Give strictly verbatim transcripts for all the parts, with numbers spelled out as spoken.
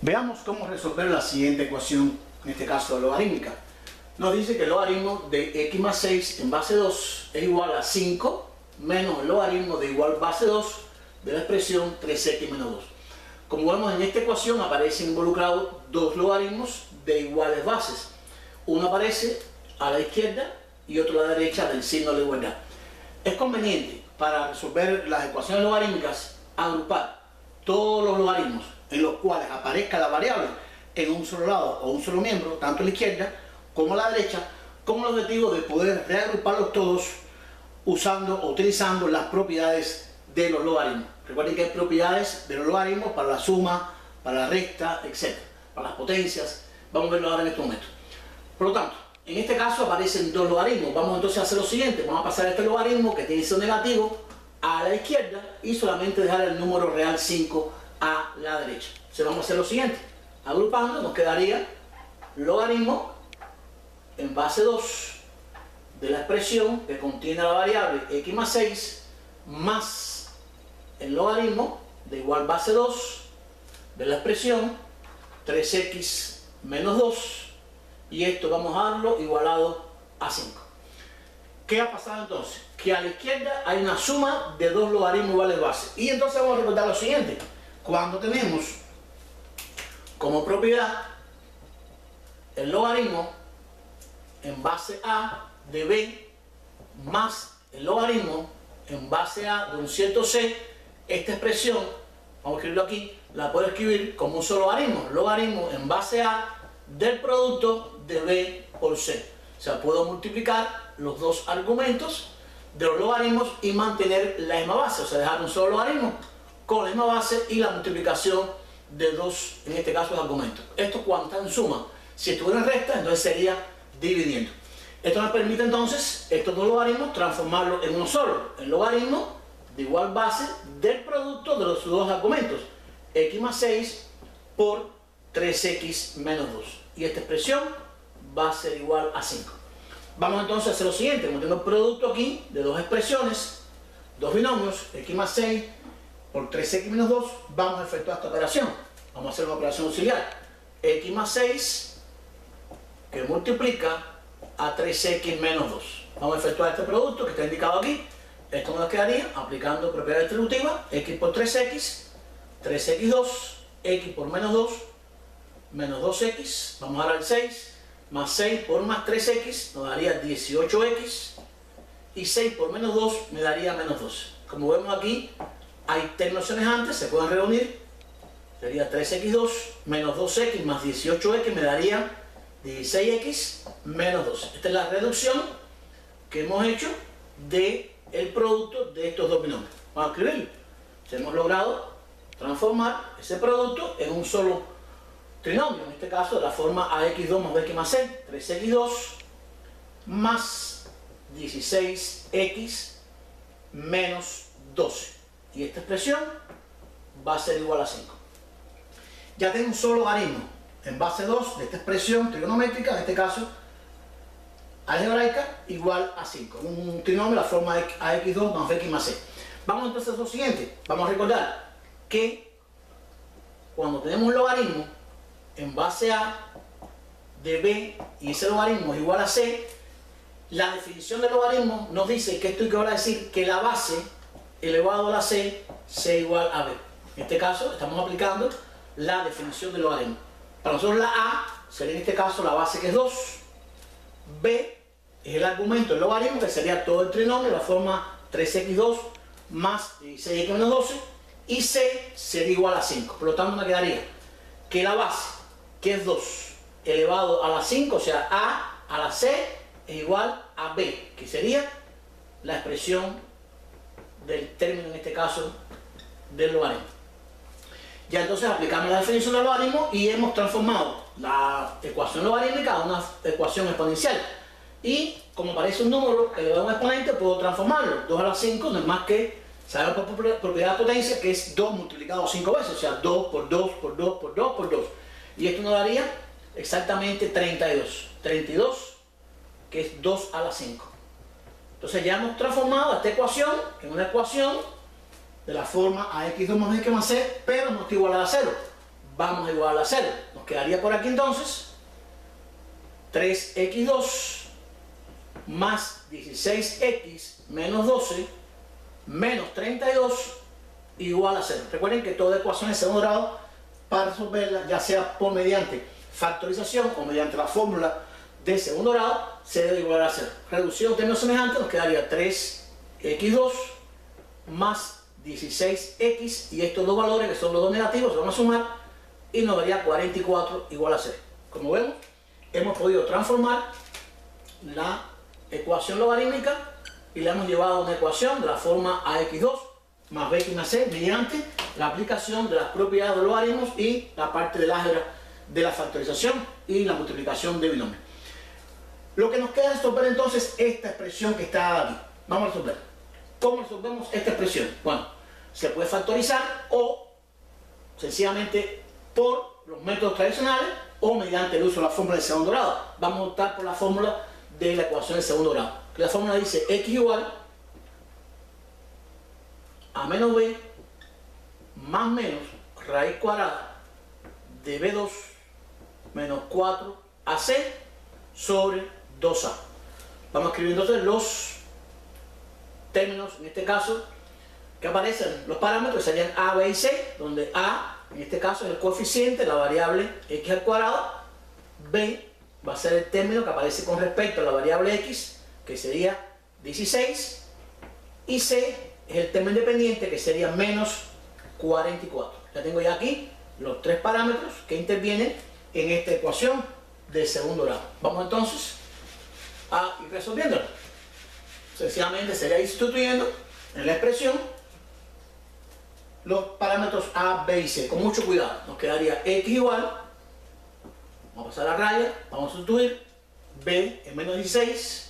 Veamos cómo resolver la siguiente ecuación, en este caso logarítmica. Nos dice que el logaritmo de x más seis en base dos es igual a cinco menos el logaritmo de igual base dos de la expresión tres x menos dos. Como vemos en esta ecuación aparecen involucrados dos logaritmos de iguales bases. Uno aparece a la izquierda y otro a la derecha del signo de igualdad. Es conveniente para resolver las ecuaciones logarítmicas agrupar todos los logaritmos en los cuales aparezca la variable en un solo lado o un solo miembro, tanto a la izquierda como a la derecha, con el objetivo de poder reagruparlos todos usando o utilizando las propiedades de los logaritmos. Recuerden que hay propiedades de los logaritmos para la suma, para la resta, etcétera, para las potencias. Vamos a verlo ahora en este momento. Por lo tanto, en este caso aparecen dos logaritmos. Vamos entonces a hacer lo siguiente: vamos a pasar este logaritmo que tiene signo negativo a la izquierda y solamente dejar el número real cinco a la derecha. Entonces vamos a hacer lo siguiente: agrupando nos quedaría logaritmo en base dos de la expresión que contiene la variable x más seis más el logaritmo de igual base dos de la expresión tres x menos dos, y esto vamos a darlo igualado a cinco. ¿Qué ha pasado entonces? Que a la izquierda hay una suma de dos logaritmos iguales bases. Y entonces vamos a recordar lo siguiente: cuando tenemos como propiedad el logaritmo en base a de b más el logaritmo en base a de un cierto c, esta expresión, vamos a escribirlo aquí, la puedo escribir como un solo logaritmo, logaritmo en base a del producto de b por c. O sea, puedo multiplicar los dos argumentos de los logaritmos y mantener la misma base, o sea, dejar un solo logaritmo con la misma base y la multiplicación de dos, en este caso, argumentos. Esto cuando está en suma. Si estuviera en resta, entonces sería dividiendo. Esto nos permite entonces estos dos logaritmos transformarlos en uno solo, el logaritmo de igual base del producto de los dos argumentos, x más seis por tres x menos dos, y esta expresión va a ser igual a cinco. Vamos entonces a hacer lo siguiente: como tengo el producto aquí de dos expresiones, dos binomios, x más seis por tres x menos dos, vamos a efectuar esta operación. Vamos a hacer una operación auxiliar: x más seis que multiplica a tres x menos dos. Vamos a efectuar este producto que está indicado aquí. Esto nos quedaría aplicando propiedad distributiva: x por tres x, tres x dos, x por menos dos, menos dos x, vamos a dar el seis, más seis por más tres x nos daría dieciocho x, y seis por menos dos me daría menos doce. Como vemos aquí, hay terminaciones antes, se pueden reunir, sería tres x dos menos dos x más dieciocho x me daría dieciséis x menos doce. Esta es la reducción que hemos hecho de el producto de estos dos binomios. Vamos a escribirlo. Hemos logrado transformar ese producto en un solo trinomio, en este caso de la forma a x dos más b más c, tres x dos más dieciséis x menos doce, y esta expresión va a ser igual a cinco. Ya tengo un solo logaritmo en base dos de esta expresión trigonométrica, en este caso algebraica, igual a cinco. Un trinomio de la forma a x dos más b más c. Vamos entonces a lo siguiente. Vamos a recordar que cuando tenemos un logaritmo en base a de b y ese logaritmo es igual a c, la definición del logaritmo nos dice que esto equivale a decir que la base elevado a la c sea igual a b. En este caso estamos aplicando la definición del logaritmo. Para nosotros la a sería en este caso la base, que es dos, b es el argumento del logaritmo, que sería todo el trinomio, la forma tres x dos más dieciséis x menos doce, y c sería igual a cinco. Por lo tanto me quedaría que la base, que es dos, elevado a la cinco, o sea a a la c, es igual a b, que sería la expresión del término, en este caso, del logaritmo. Ya entonces aplicamos la definición del logaritmo y hemos transformado la ecuación logarítmica a una ecuación exponencial. Y como aparece un número elevado a un exponente, puedo transformarlo. dos a la cinco no es más que, sabemos por propiedad de potencia, que es dos multiplicado cinco veces, o sea, dos por dos por dos por dos por dos. Y esto nos daría exactamente treinta y dos. treinta y dos, que es dos a la cinco. Entonces ya hemos transformado esta ecuación en una ecuación de la forma a x dos más b más c, pero no está igual a cero. vamos a igualar a cero. Nos quedaría por aquí entonces tres equis dos más dieciséis equis menos doce menos treinta y dos igual a cero. Recuerden que toda ecuación de segundo grado, para resolverla, ya sea por mediante factorización o mediante la fórmula de segundo grado, se debe igualar a cero. Reducido en términos semejantes, nos quedaría tres equis dos más dieciséis equis, y estos dos valores, que son los dos negativos, se van a sumar y nos daría cuarenta y cuatro igual a cero. Como vemos, hemos podido transformar la ecuación logarítmica y la hemos llevado a una ecuación de la forma a equis dos más b más c mediante la aplicación de las propiedades de los logaritmos y la parte del álgebra de la factorización y la multiplicación de binomios. Lo que nos queda es resolver entonces esta expresión que está aquí. Vamos a resolver. ¿Cómo resolvemos esta expresión? Bueno, se puede factorizar o sencillamente por los métodos tradicionales o mediante el uso de la fórmula de segundo grado. Vamos a optar por la fórmula de la ecuación de segundo grado. La fórmula dice x igual a menos b más menos raíz cuadrada de b dos menos cuatro a c sobre dos a. Vamos a escribir entonces los términos, en este caso, que aparecen, los parámetros serían a, b y c, donde a, en este caso, es el coeficiente, la variable x al cuadrado, b va a ser el término que aparece con respecto a la variable x, que sería dieciséis, y c es el término independiente, que sería menos cuarenta y cuatro. Ya tengo ya aquí los tres parámetros que intervienen en esta ecuación de segundo grado. Vamos entonces a ir resolviéndolo. Sencillamente sería ir sustituyendo en la expresión los parámetros a, b y c. Con mucho cuidado. Nos quedaría x igual, vamos a pasar la raya, vamos a sustituir, b es menos dieciséis,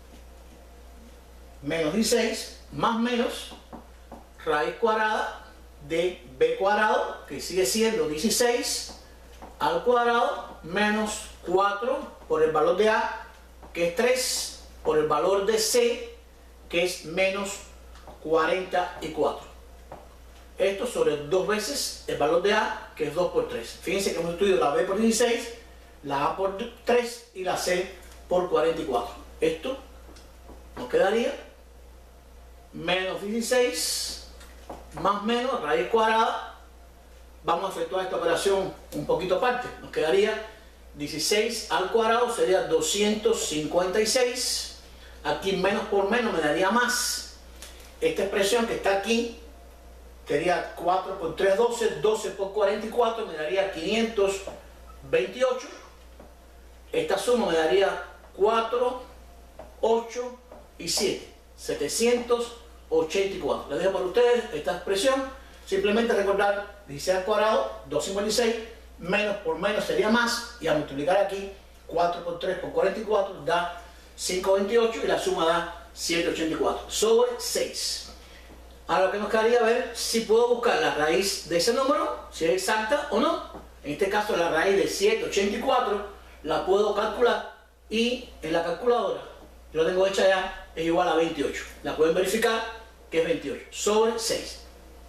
menos dieciséis, más menos raíz cuadrada de b cuadrado, que sigue siendo dieciséis, al cuadrado, menos cuatro por el valor de a, que es tres, por el valor de c, que es menos cuarenta y cuatro. Esto sobre dos veces el valor de a, que es dos por tres. Fíjense que hemos estudiado la b por dieciséis, la a por tres y la c por cuarenta y cuatro. Esto nos quedaría menos dieciséis más menos raíz cuadrada. Vamos a efectuar esta operación un poquito aparte. Nos quedaría dieciséis al cuadrado, sería doscientos cincuenta y seis. Aquí menos por menos me daría más. Esta expresión que está aquí sería cuatro por tres, doce, doce por cuarenta y cuatro me daría quinientos veintiocho. Esta suma me daría cuatro, ocho y siete, setecientos ochenta y cuatro. Les dejo para ustedes esta expresión. Simplemente recordar dieciséis al cuadrado, doscientos cincuenta y seis, menos por menos sería más, y a multiplicar aquí cuatro por tres por cuarenta y cuatro da quinientos veintiocho y la suma da ciento ochenta y cuatro sobre seis. Ahora lo que nos quedaría ver si puedo buscar la raíz de ese número, si es exacta o no. En este caso la raíz de ciento ochenta y cuatro la puedo calcular y en la calculadora, yo la tengo hecha ya, es igual a veintiocho. La pueden verificar que es veintiocho sobre seis.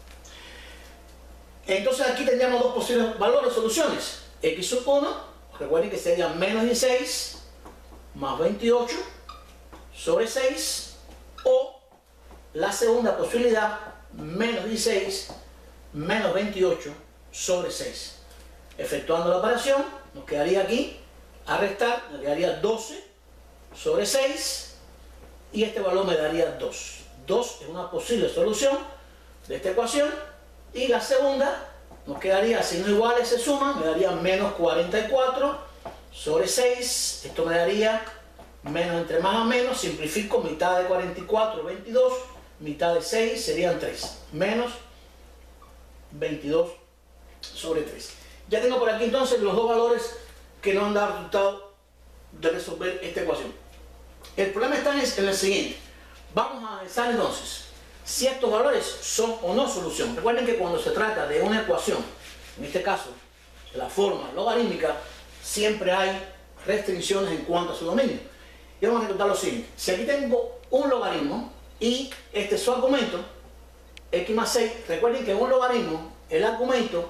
Entonces aquí tendríamos dos posibles valores de soluciones. X sub uno, recuerden que sería menos dieciséis más veintiocho sobre seis, o la segunda posibilidad, menos dieciséis menos veintiocho sobre seis. Efectuando la operación, nos quedaría aquí, a restar, nos quedaría doce sobre seis, y este valor me daría dos. dos es una posible solución de esta ecuación, y la segunda nos quedaría, si no iguales se suman, me daría menos cuarenta y cuatro sobre seis. Esto me daría menos entre más a menos, simplifico, mitad de cuarenta y cuatro, veintidós, mitad de seis serían tres, menos veintidós sobre tres. Ya tengo por aquí entonces los dos valores que nos han dado resultado de resolver esta ecuación. El problema está en el siguiente. Vamos a analizar entonces si estos valores son o no solución. Recuerden que cuando se trata de una ecuación, en este caso de la forma logarítmica, siempre hay restricciones en cuanto a su dominio. Y vamos a recordar lo siguiente. Si aquí tengo un logaritmo y este es su argumento, x más seis, recuerden que en un logaritmo el argumento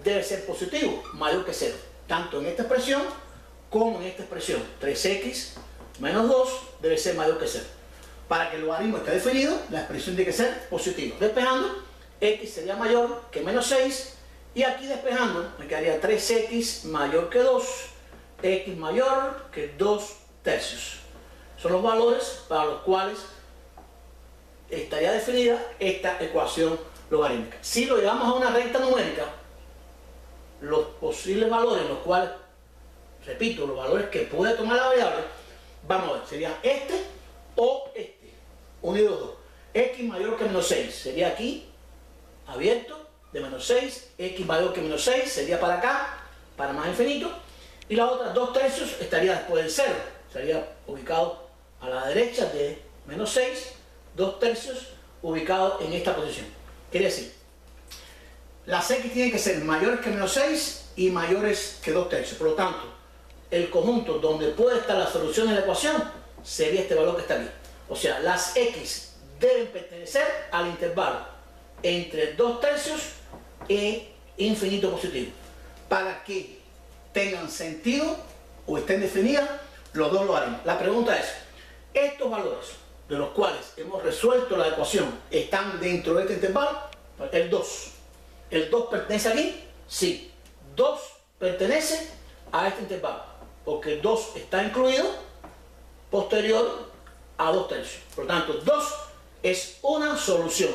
debe ser positivo, mayor que cero, tanto en esta expresión como en esta expresión. tres x menos dos debe ser mayor que cero. Para que el logaritmo esté definido, la expresión tiene que ser positiva. Despejando, x sería mayor que menos seis, y aquí despejando me quedaría tres x mayor que dos, x mayor que dos tercios. Son los valores para los cuales estaría definida esta ecuación logarítmica. Si lo llevamos a una recta numérica, los posibles valores, los cuales, repito, los valores que puede tomar la variable, vamos a ver, serían este o este, uno y dos. X mayor que menos seis, sería aquí, abierto, de menos seis, x mayor que menos seis, sería para acá, para más infinito, y la otra, dos tercios, estaría después del cero, sería ubicado a la derecha de menos seis, dos tercios, ubicado en esta posición. Quiere decir, las x tienen que ser mayores que menos seis y mayores que dos tercios. Por lo tanto, el conjunto donde puede estar la solución de la ecuación sería este valor que está aquí. O sea, las x deben pertenecer al intervalo entre dos tercios e infinito positivo, para que tengan sentido o estén definidas los dos logaritmos. La pregunta es, ¿estos valores de los cuales hemos resuelto la ecuación están dentro de este intervalo? El dos. ¿El dos pertenece aquí? Sí. dos pertenece a este intervalo, porque dos está incluido posterior a dos tercios. Por lo tanto, dos es una solución.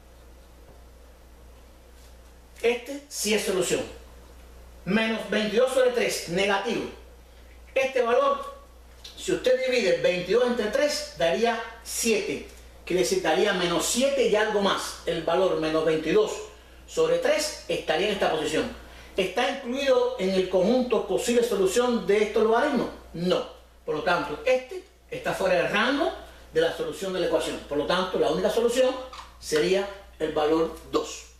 Este sí es solución. Menos veintidós sobre tres, negativo. Este valor, si usted divide veintidós entre tres, daría siete. Quiere decir, daría menos siete y algo más. El valor menos veintidós sobre tres estaría en esta posición. ¿Está incluido en el conjunto posible solución de estos logaritmos? No. Por lo tanto, este está fuera del rango de la solución de la ecuación. Por lo tanto, la única solución sería el valor dos.